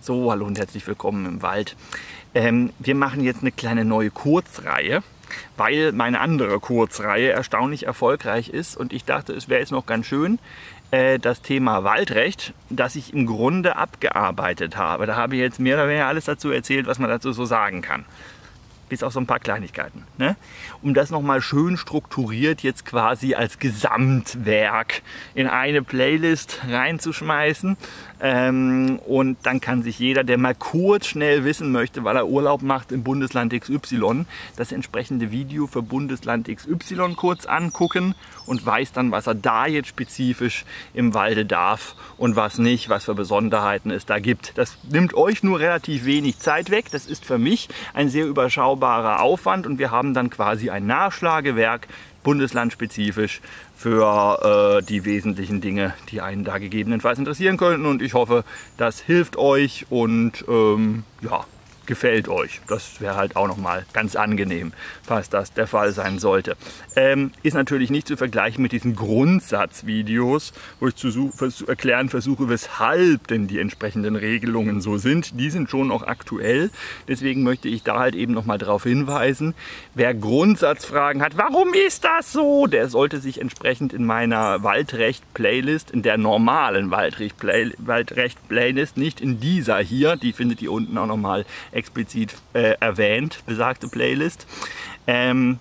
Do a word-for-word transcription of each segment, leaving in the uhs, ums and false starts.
So, hallo und herzlich willkommen im Wald. Ähm, wir machen jetzt eine kleine neue Kurzreihe, weil meine andere Kurzreihe erstaunlich erfolgreich ist und ich dachte, es wäre jetzt noch ganz schön, äh, das Thema Waldrecht, das ich im Grunde abgearbeitet habe. Da habe ich jetzt mehr oder weniger alles dazu erzählt, was man dazu so sagen kann. Bis auf so ein paar Kleinigkeiten. Ne? Um das nochmal schön strukturiert jetzt quasi als Gesamtwerk in eine Playlist reinzuschmeißen. Ähm, und dann kann sich jeder, der mal kurz schnell wissen möchte, weil er Urlaub macht im Bundesland X Y, das entsprechende Video für Bundesland X Y kurz angucken und weiß dann, was er da jetzt spezifisch im Walde darf und was nicht, was für Besonderheiten es da gibt. Das nimmt euch nur relativ wenig Zeit weg. Das ist für mich ein sehr überschaubarer Aufwand und wir haben dann quasi ein Nachschlagewerk bundeslandspezifisch für äh, die wesentlichen Dinge, die einen da gegebenenfalls interessieren könnten. Und ich hoffe, das hilft euch und ähm, ja, gefällt euch. Das wäre halt auch nochmal ganz angenehm, falls das der Fall sein sollte. Ähm, ist natürlich nicht zu vergleichen mit diesen Grundsatzvideos, wo ich zu, zu erklären versuche, weshalb denn die entsprechenden Regelungen so sind. Die sind schon noch aktuell. Deswegen möchte ich da halt eben nochmal darauf hinweisen, wer Grundsatzfragen hat, warum ist das so, der sollte sich entsprechend in meiner Waldrecht-Playlist, in der normalen Waldrecht-Playlist, nicht in dieser hier, die findet ihr unten auch nochmal explizit äh, erwähnt, besagte Playlist. Ähm,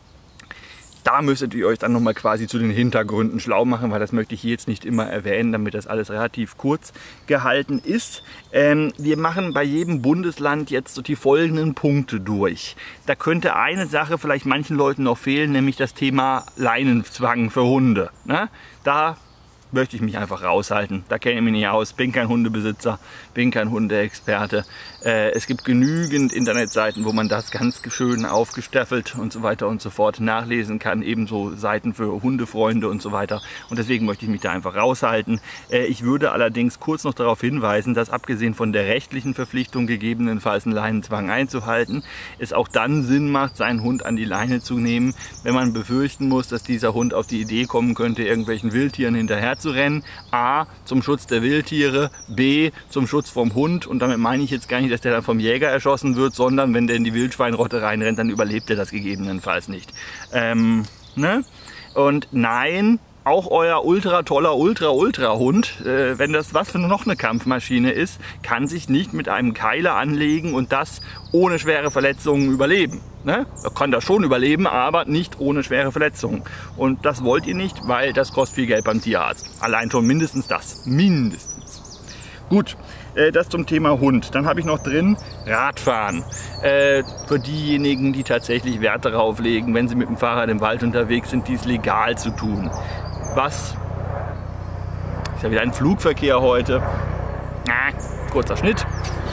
da müsstet ihr euch dann nochmal quasi zu den Hintergründen schlau machen, weil das möchte ich hier jetzt nicht immer erwähnen, damit das alles relativ kurz gehalten ist. Ähm, wir machen bei jedem Bundesland jetzt so die folgenden Punkte durch. Da könnte eine Sache vielleicht manchen Leuten noch fehlen, nämlich das Thema Leinenzwang für Hunde. Ne? Da möchte ich mich einfach raushalten. Da kenne ich mich nicht aus. Bin kein Hundebesitzer, bin kein Hundeexperte. Äh, es gibt genügend Internetseiten, wo man das ganz schön aufgestaffelt und so weiter und so fort nachlesen kann. Ebenso Seiten für Hundefreunde und so weiter. Und deswegen möchte ich mich da einfach raushalten. Äh, ich würde allerdings kurz noch darauf hinweisen, dass abgesehen von der rechtlichen Verpflichtung, gegebenenfalls einen Leinenzwang einzuhalten, es auch dann Sinn macht, seinen Hund an die Leine zu nehmen, wenn man befürchten muss, dass dieser Hund auf die Idee kommen könnte, irgendwelchen Wildtieren hinterher zu rennen. A, zum Schutz der Wildtiere, B, zum Schutz vom Hund. Und damit meine ich jetzt gar nicht, dass der dann vom Jäger erschossen wird, sondern wenn der in die Wildschweinrotte reinrennt, dann überlebt er das gegebenenfalls nicht. Ähm, ne? Und nein, auch euer ultra toller Ultra Ultra Hund, äh, wenn das was für noch eine Kampfmaschine ist, kann sich nicht mit einem Keiler anlegen und das ohne schwere Verletzungen überleben. Ne? Er kann das schon überleben, aber nicht ohne schwere Verletzungen. Und das wollt ihr nicht, weil das kostet viel Geld beim Tierarzt. Allein schon mindestens das. Mindestens. Gut, äh, das zum Thema Hund. Dann habe ich noch drin Radfahren. Äh, für diejenigen, die tatsächlich Wert darauf legen, wenn sie mit dem Fahrrad im Wald unterwegs sind, dies legal zu tun. Was? Ist ja wieder ein Flugverkehr heute. Ah, kurzer Schnitt.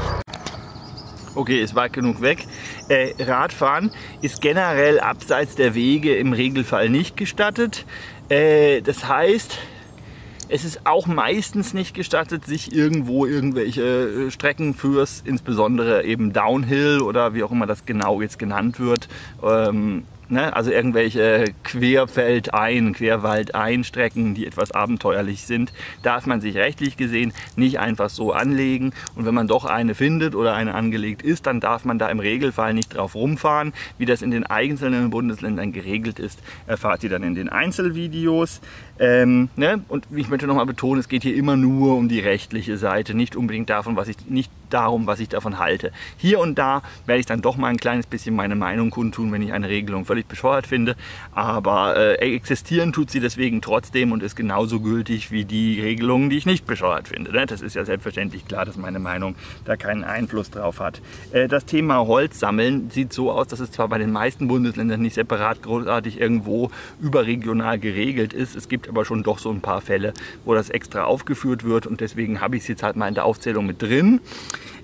Okay, es war genug weg. Äh, Radfahren ist generell abseits der Wege im Regelfall nicht gestattet. Äh, das heißt, es ist auch meistens nicht gestattet, sich irgendwo irgendwelche Strecken fürs, insbesondere eben Downhill oder wie auch immer das genau jetzt genannt wird, ähm, ne, also irgendwelche Querfeldein, Querwaldeinstrecken, die etwas abenteuerlich sind, darf man sich rechtlich gesehen nicht einfach so anlegen. Und wenn man doch eine findet oder eine angelegt ist, dann darf man da im Regelfall nicht drauf rumfahren. Wie das in den einzelnen Bundesländern geregelt ist, erfahrt ihr dann in den Einzelvideos. Ähm, ne? Und ich möchte nochmal betonen, es geht hier immer nur um die rechtliche Seite, nicht unbedingt davon, was ich, nicht darum, was ich davon halte. Hier und da werde ich dann doch mal ein kleines bisschen meine Meinung kundtun, wenn ich eine Regelung völlig bescheuert finde, aber äh, existieren tut sie deswegen trotzdem und ist genauso gültig wie die Regelungen, die ich nicht bescheuert finde. Ne? Das ist ja selbstverständlich klar, dass meine Meinung da keinen Einfluss drauf hat. Äh, das Thema Holz sammeln sieht so aus, dass es zwar bei den meisten Bundesländern nicht separat großartig irgendwo überregional geregelt ist, es gibt aber schon doch so ein paar Fälle, wo das extra aufgeführt wird und deswegen habe ich es jetzt halt mal in der Aufzählung mit drin.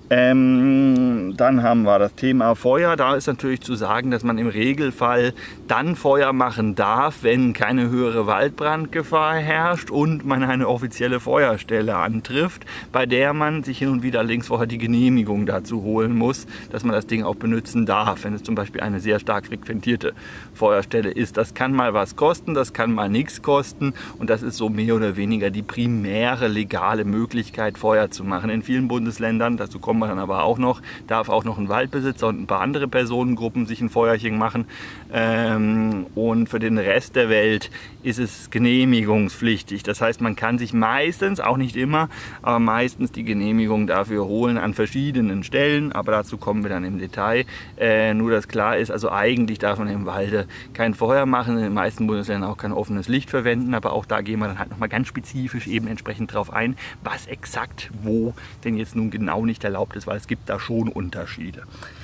Ähm, dann haben wir das Thema Feuer. Da ist natürlich zu sagen, dass man im Regelfall dann Feuer machen darf, wenn keine höhere Waldbrandgefahr herrscht und man eine offizielle Feuerstelle antrifft, bei der man sich hin und wieder allerdings vorher die Genehmigung dazu holen muss, dass man das Ding auch benutzen darf, wenn es zum Beispiel eine sehr stark frequentierte Feuerstelle ist. Das kann mal was kosten, das kann mal nichts kosten und das ist so mehr oder weniger die primäre legale Möglichkeit, Feuer zu machen. In vielen Bundesländern, dazu kommen wir dann aber auch noch, darf auch noch ein Waldbesitzer und ein paar andere Personengruppen sich ein Feuerchen machen. Ähm, und für den Rest der Welt ist es genehmigungspflichtig. Das heißt, man kann sich meistens, auch nicht immer, aber meistens die Genehmigung dafür holen an verschiedenen Stellen. Aber dazu kommen wir dann im Detail. Äh, nur, dass klar ist, also eigentlich darf man im Walde kein Feuer machen, in den meisten Bundesländern auch kein offenes Licht verwenden. Aber auch da gehen wir dann halt nochmal ganz spezifisch eben entsprechend drauf ein, was exakt wo denn jetzt nun genau nicht erlaubt ist, weil es gibt da schon Unterschiede.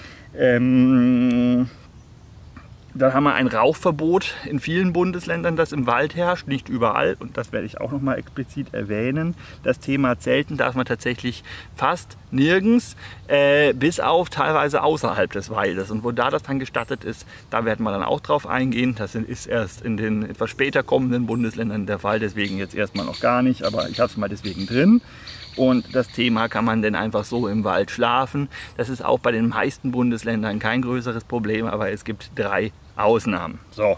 Ähm, dann haben wir ein Rauchverbot in vielen Bundesländern, das im Wald herrscht, nicht überall und das werde ich auch noch mal explizit erwähnen. Das Thema Zelten darf man tatsächlich fast nirgends, äh, bis auf teilweise außerhalb des Waldes, und wo da das dann gestattet ist, da werden wir dann auch drauf eingehen. Das ist erst in den etwas später kommenden Bundesländern der Fall, deswegen jetzt erstmal noch gar nicht, aber ich habe es mal deswegen drin. Und das Thema, kann man denn einfach so im Wald schlafen? Das ist auch bei den meisten Bundesländern kein größeres Problem, aber es gibt drei Ausnahmen. So,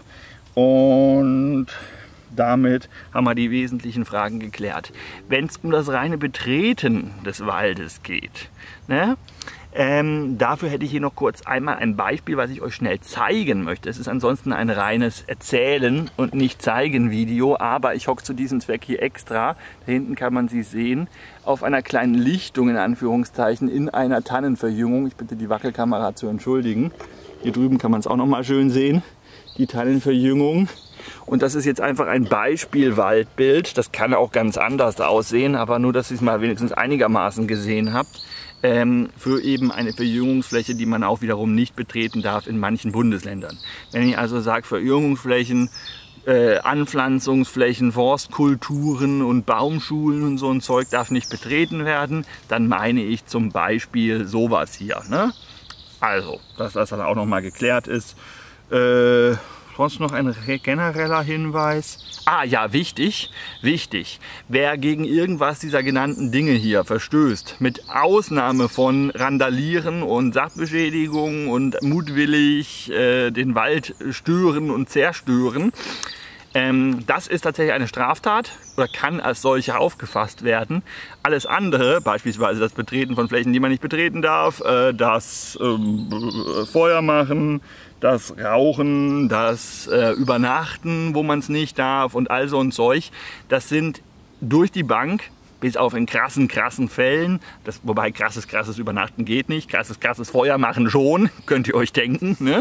und damit haben wir die wesentlichen Fragen geklärt. Wenn es um das reine Betreten des Waldes geht, ne? Ähm, dafür hätte ich hier noch kurz einmal ein Beispiel, was ich euch schnell zeigen möchte. Es ist ansonsten ein reines Erzählen und nicht Zeigen-Video, aber ich hocke zu diesem Zweck hier extra, da hinten kann man sie sehen, auf einer kleinen Lichtung in Anführungszeichen in einer Tannenverjüngung. Ich bitte die Wackelkamera zu entschuldigen. Hier drüben kann man es auch noch mal schön sehen, die Tannenverjüngung. Und das ist jetzt einfach ein Beispiel-Waldbild. Das kann auch ganz anders aussehen, aber nur, dass ihr es mal wenigstens einigermaßen gesehen habt. Ähm, für eben eine Verjüngungsfläche, die man auch wiederum nicht betreten darf in manchen Bundesländern. Wenn ich also sage Verjüngungsflächen, äh, Anpflanzungsflächen, Forstkulturen und Baumschulen und so ein Zeug darf nicht betreten werden, dann meine ich zum Beispiel sowas hier. Ne? Also, dass das dann auch nochmal geklärt ist. Äh, Sonst noch ein genereller Hinweis. Ah ja, wichtig, wichtig. Wer gegen irgendwas dieser genannten Dinge hier verstößt, mit Ausnahme von Randalieren und Sachbeschädigung und mutwillig äh, den Wald stören und zerstören, ähm, das ist tatsächlich eine Straftat oder kann als solche aufgefasst werden. Alles andere, beispielsweise das Betreten von Flächen, die man nicht betreten darf, äh, das ähm, Feuer machen, das Rauchen, das äh, Übernachten, wo man es nicht darf und all so ein Zeug, das sind durch die Bank, bis auf in krassen, krassen Fällen, das, wobei krasses, krasses Übernachten geht nicht, krasses, krasses Feuer machen schon, könnt ihr euch denken, ne?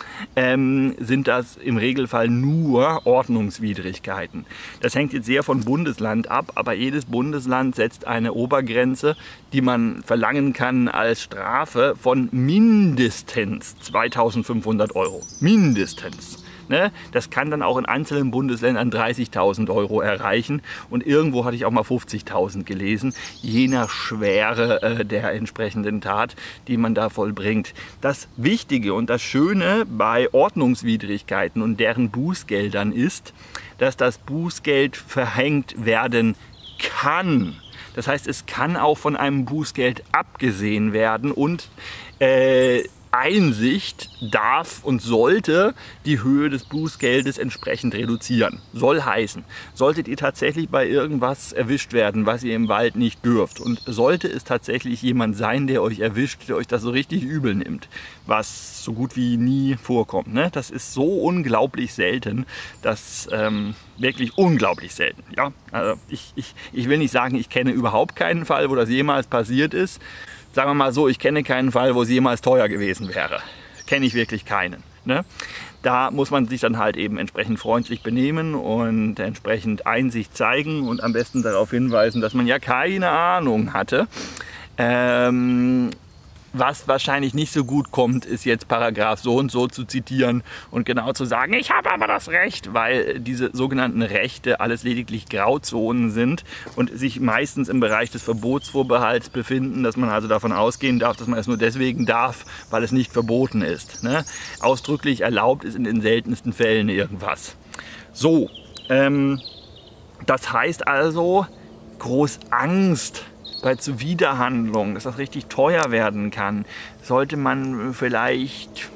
ähm, sind das im Regelfall nur Ordnungswidrigkeiten. Das hängt jetzt sehr von Bundesland ab, aber jedes Bundesland setzt eine Obergrenze, die man verlangen kann als Strafe von mindestens zweitausendfünfhundert Euro. Mindestens. Ne? Das kann dann auch in einzelnen Bundesländern dreißigtausend Euro erreichen und irgendwo hatte ich auch mal fünfzigtausend gelesen, je nach Schwere äh, der entsprechenden Tat, die man da vollbringt. Das Wichtige und das Schöne bei Ordnungswidrigkeiten und deren Bußgeldern ist, dass das Bußgeld verhängt werden kann. Das heißt, es kann auch von einem Bußgeld abgesehen werden und äh, Einsicht darf und sollte die Höhe des Bußgeldes entsprechend reduzieren. Soll heißen, solltet ihr tatsächlich bei irgendwas erwischt werden, was ihr im Wald nicht dürft, und sollte es tatsächlich jemand sein, der euch erwischt, der euch das so richtig übel nimmt, was so gut wie nie vorkommt, ne? Das ist so unglaublich selten, dass ähm, wirklich unglaublich selten. Ja? Also ich, ich, ich will nicht sagen, ich kenne überhaupt keinen Fall, wo das jemals passiert ist. Sagen wir mal so, ich kenne keinen Fall, wo es jemals teuer gewesen wäre. Kenne ich wirklich keinen. Ne? Da muss man sich dann halt eben entsprechend freundlich benehmen und entsprechend Einsicht zeigen und am besten darauf hinweisen, dass man ja keine Ahnung hatte. Ähm, Was wahrscheinlich nicht so gut kommt, ist jetzt Paragraph so und so zu zitieren und genau zu sagen, ich habe aber das Recht, weil diese sogenannten Rechte alles lediglich Grauzonen sind und sich meistens im Bereich des Verbotsvorbehalts befinden, dass man also davon ausgehen darf, dass man es nur deswegen darf, weil es nicht verboten ist. Ne? Ausdrücklich erlaubt ist in den seltensten Fällen irgendwas. So, ähm, das heißt also, groß Angst bei Zuwiderhandlung, dass das richtig teuer werden kann, sollte man vielleicht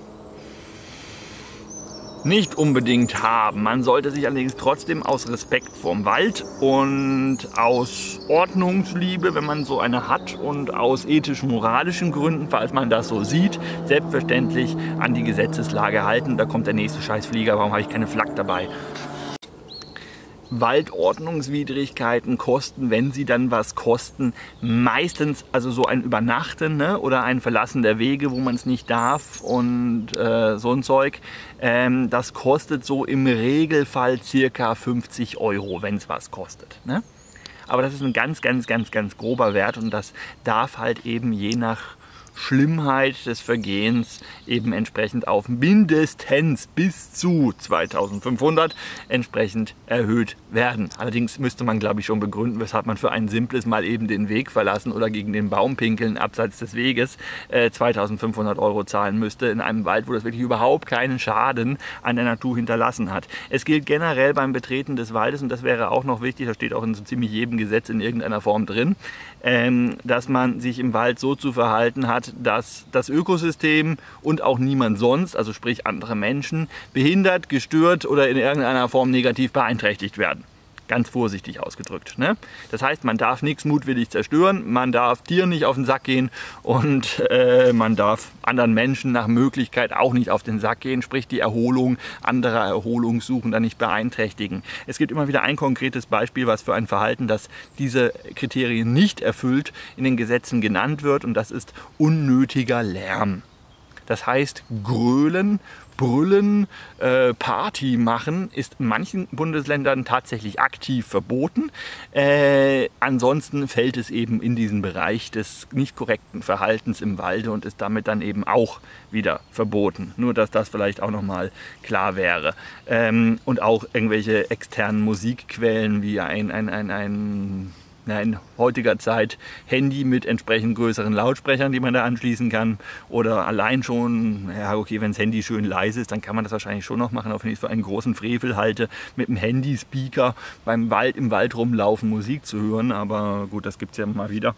nicht unbedingt haben. Man sollte sich allerdings trotzdem aus Respekt vorm Wald und aus Ordnungsliebe, wenn man so eine hat, und aus ethisch-moralischen Gründen, falls man das so sieht, selbstverständlich an die Gesetzeslage halten. Da kommt der nächste Scheißflieger, warum habe ich keine Flak dabei? Waldordnungswidrigkeiten kosten, wenn sie dann was kosten, meistens also so ein Übernachten, ne? Oder ein Verlassen der Wege, wo man es nicht darf und äh, so ein Zeug. Ähm, das kostet so im Regelfall circa fünfzig Euro, wenn es was kostet. Ne? Aber das ist ein ganz, ganz, ganz, ganz grober Wert und das darf halt eben je nach Schlimmheit des Vergehens eben entsprechend auf mindestens bis zu zweitausendfünfhundert entsprechend erhöht werden. Allerdings müsste man, glaube ich, schon begründen, weshalb man für ein simples Mal eben den Weg verlassen oder gegen den Baum pinkeln abseits des Weges äh, zweitausendfünfhundert Euro zahlen müsste in einem Wald, wo das wirklich überhaupt keinen Schaden an der Natur hinterlassen hat. Es gilt generell beim Betreten des Waldes, und das wäre auch noch wichtig, das steht auch in so ziemlich jedem Gesetz in irgendeiner Form drin, ähm, dass man sich im Wald so zu verhalten hat, dass das Ökosystem und auch niemand sonst, also sprich andere Menschen, behindert, gestört oder in irgendeiner Form negativ beeinträchtigt werden. Ganz vorsichtig ausgedrückt. Ne? Das heißt, man darf nichts mutwillig zerstören, man darf Tieren nicht auf den Sack gehen und äh, man darf anderen Menschen nach Möglichkeit auch nicht auf den Sack gehen, sprich die Erholung anderer Erholungssuchender nicht beeinträchtigen. Es gibt immer wieder ein konkretes Beispiel, was für ein Verhalten, das diese Kriterien nicht erfüllt, in den Gesetzen genannt wird, und das ist unnötiger Lärm. Das heißt, grölen, brüllen, äh, Party machen ist in manchen Bundesländern tatsächlich aktiv verboten. Äh, ansonsten fällt es eben in diesen Bereich des nicht korrekten Verhaltens im Walde und ist damit dann eben auch wieder verboten. Nur, dass das vielleicht auch nochmal klar wäre. Ähm, und auch irgendwelche externen Musikquellen wie ein, ein, ein, ein in heutiger Zeit Handy mit entsprechend größeren Lautsprechern, die man da anschließen kann, oder allein schon, ja okay, wenn das Handy schön leise ist, dann kann man das wahrscheinlich schon noch machen, auch wenn ich es für einen großen Frevel halte, mit dem Handy-Speaker beim Wald, im Wald rumlaufen Musik zu hören, aber gut, das gibt es ja mal wieder.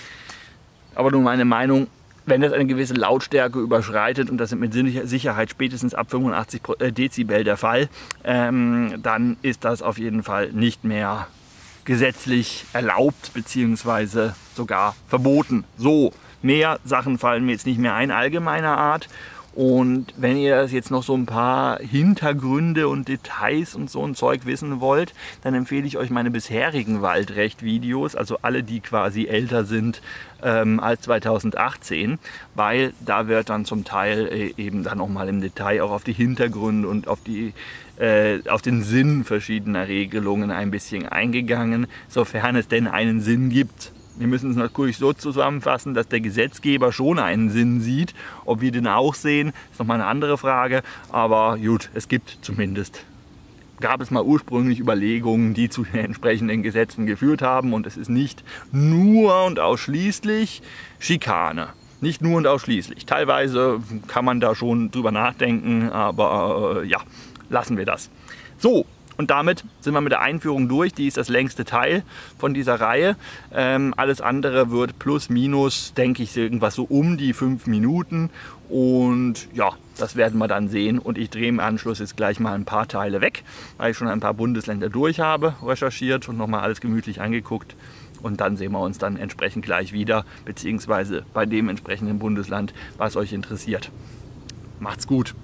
Aber nur meine Meinung, wenn das eine gewisse Lautstärke überschreitet, und das sind mit Sicherheit spätestens ab fünfundachtzig Dezibel der Fall, ähm, dann ist das auf jeden Fall nicht mehr gesetzlich erlaubt bzw. sogar verboten. So, mehr Sachen fallen mir jetzt nicht mehr ein, allgemeiner Art. Und wenn ihr das jetzt noch so ein paar Hintergründe und Details und so ein Zeug wissen wollt, dann empfehle ich euch meine bisherigen Waldrecht-Videos, also alle, die quasi älter sind ähm, als zweitausendachtzehn, weil da wird dann zum Teil äh, eben dann nochmal im Detail auch auf die Hintergründe und auf, die, äh, auf den Sinn verschiedener Regelungen ein bisschen eingegangen, sofern es denn einen Sinn gibt. Wir müssen es natürlich so zusammenfassen, dass der Gesetzgeber schon einen Sinn sieht. Ob wir den auch sehen, ist nochmal eine andere Frage. Aber gut, es gibt zumindest, gab es mal ursprünglich Überlegungen, die zu den entsprechenden Gesetzen geführt haben. Und es ist nicht nur und ausschließlich Schikane. Nicht nur und ausschließlich. Teilweise kann man da schon drüber nachdenken, aber äh, ja, lassen wir das. So. Und damit sind wir mit der Einführung durch. Die ist das längste Teil von dieser Reihe. Ähm, alles andere wird plus minus, denke ich, irgendwas so um die fünf Minuten. Und ja, das werden wir dann sehen. Und ich drehe im Anschluss jetzt gleich mal ein paar Teile weg, weil ich schon ein paar Bundesländer durch habe, recherchiert und nochmal alles gemütlich angeguckt. Und dann sehen wir uns dann entsprechend gleich wieder, beziehungsweise bei dem entsprechenden Bundesland, was euch interessiert. Macht's gut!